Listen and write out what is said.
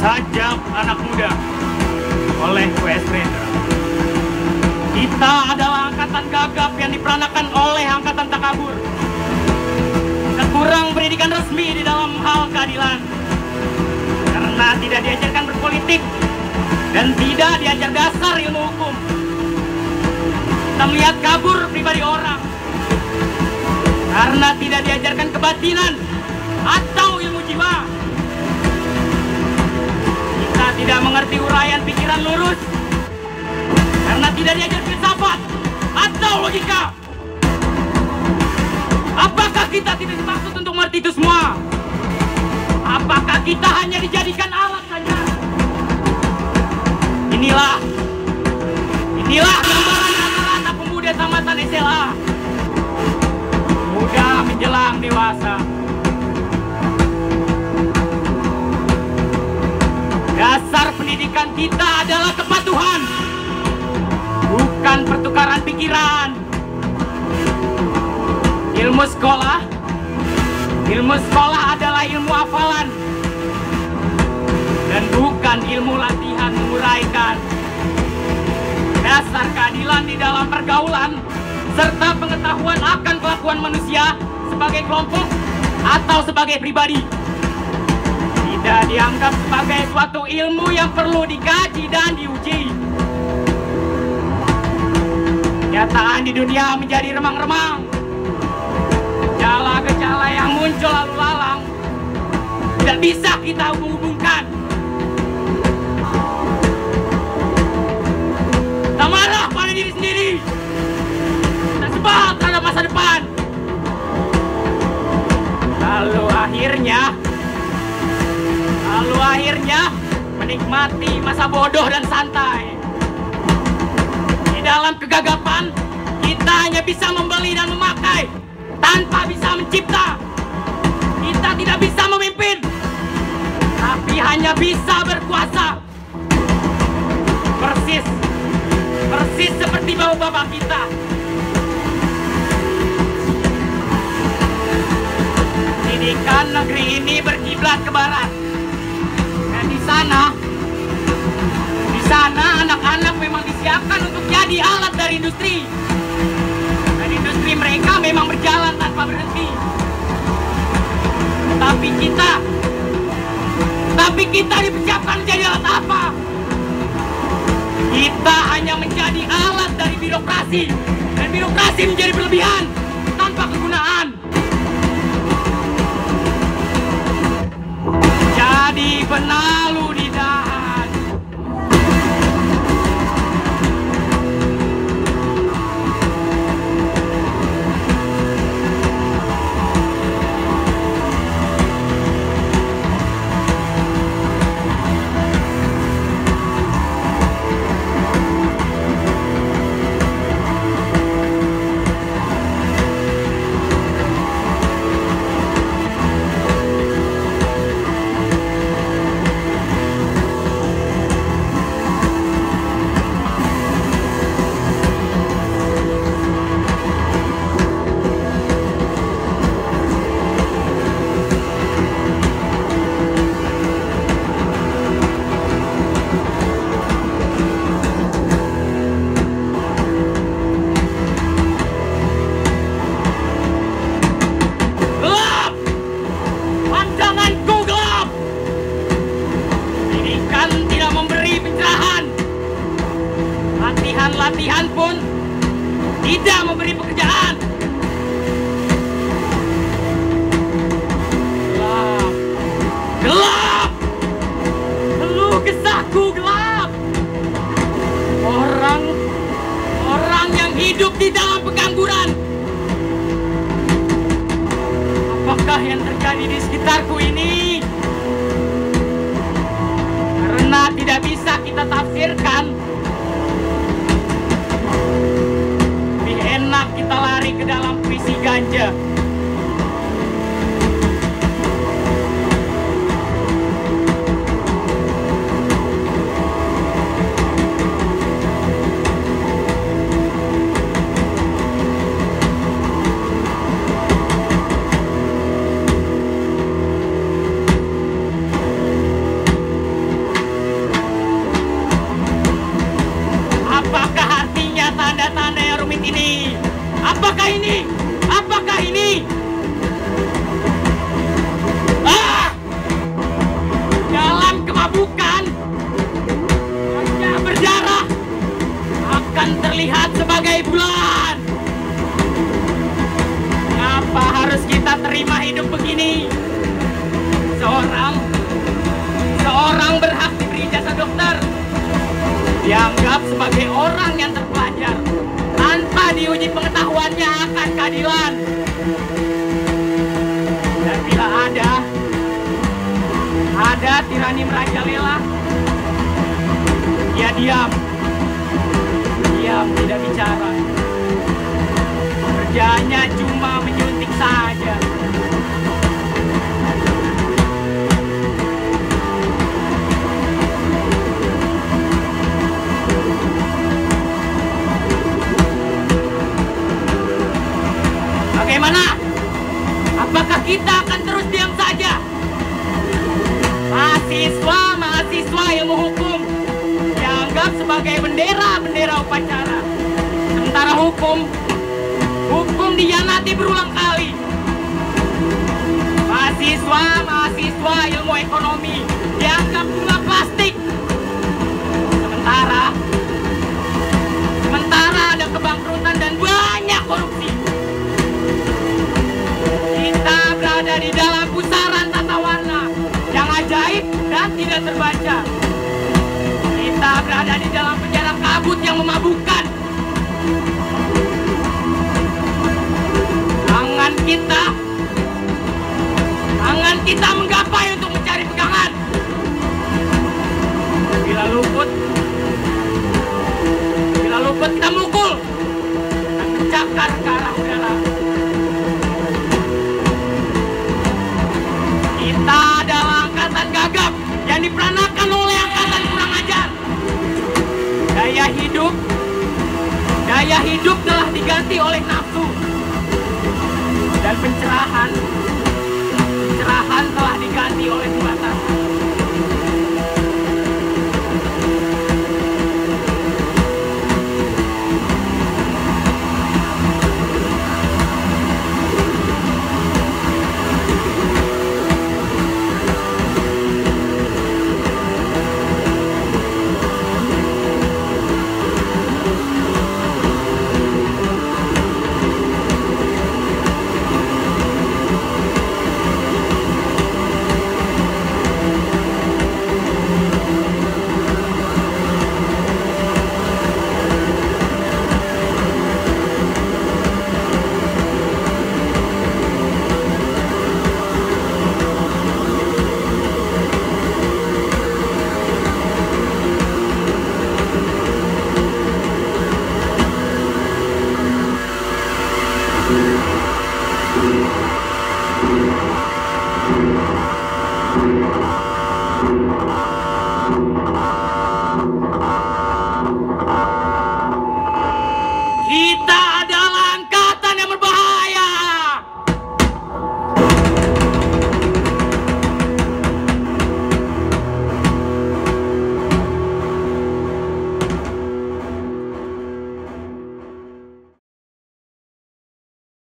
Sajak anak muda oleh W.S. Rendra. Kita adalah angkatan gagap yang diperanakan oleh angkatan takabur. Kita kurang pendidikan resmi di dalam hal keadilan karena tidak diajarkan berpolitik dan tidak diajar dasar ilmu hukum. Kita melihat kabur pribadi orang karena tidak diajarkan kebatinan atau ilmu jiwa. Kita tidak mengerti uraian pikiran lurus karena tidak diajar filsafat atau logika. Apakah kita tidak dimaksud untuk mengerti itu semua? Apakah kita hanya dijadikan alat saja? Inilah gambaran rata-rata pemuda tamatan SLA. Muda menjelang dewasa. Dasar pendidikan kita adalah kepatuhan, bukan pertukaran pikiran. Ilmu sekolah adalah ilmu hafalan dan bukan ilmu latihan menguraikan. Dasar keadilan di dalam pergaulan serta pengetahuan akan kelakuan manusia sebagai kelompok atau sebagai pribadi tidak dianggap sebagai suatu ilmu yang perlu dikaji dan diuji. Kenyataan di dunia menjadi remang-remang. Gejala-gejala yang muncul lalu lalang tidak bisa kita hubung-hubungkan. Kita marah pada diri sendiri. Kita sebal terhadap masa depan. Lalu akhirnya menikmati masa bodoh dan santai. Di dalam kegagapan, kita hanya bisa membeli dan memakai tanpa bisa mencipta. Kita tidak bisa memimpin, tapi hanya bisa berkuasa. Persis seperti bapak-bapak kita. Pendidikan negeri ini berkiblat ke barat. Dan di sana anak-anak memang disiapkan untuk jadi alat dari industri. Dan industri mereka memang berjalan tanpa berhenti. Tapi kita dipersiapkan menjadi alat apa? Kita hanya menjadi alat dari birokrasi. Dan birokrasi menjadi berlebihan tanpa kegunaan. Jadi benalu di dahan. Latihan pun tidak memberi pekerjaan. Gelap. Keluh kesahku gelap. Orang yang hidup di dalam pengangguran. Apakah yang terjadi di sekitarku ini? Karena tidak bisa kita tafsirkan. Kita lari ke dalam puisi ganja. langit ini. Apakah ini? Apakah ini? Dalam kemabukan, wajah berdarah akan terlihat sebagai bulan. Kenapa harus kita terima hidup begini? Seorang berhak diberi jasa dokter, dianggap sebagai orang yang terpelajar tanpa diuji pengetahuannya akan keadilan. Dan bila ada tirani merajalela, dia diam tidak bicara. Kerjanya cuma menyuntik saja. Bagaimana? Apakah kita akan terus diam saja? Mahasiswa ilmu hukum dianggap sebagai bendera upacara. Sementara hukum dihianati berulang kali. Mahasiswa ilmu ekonomi dianggap bunga plastik. Sementara ada kebangkrutan dan banyak korupsi. Kita berada di dalam pusaran tata warna yang ajaib dan tidak terbaca. Kita berada di dalam penjara kabut yang memabukkan. Tangan kita menggapai untuk mencari pegangan. Bila luput kita mukul dan mencakar ke arah udara. Kita adalah angkatan gagap yang diperanakan oleh angkatan kurang ajar. Daya hidup telah diganti oleh nafsu. Dan pencerahan telah diganti oleh pembatasan. Thank you.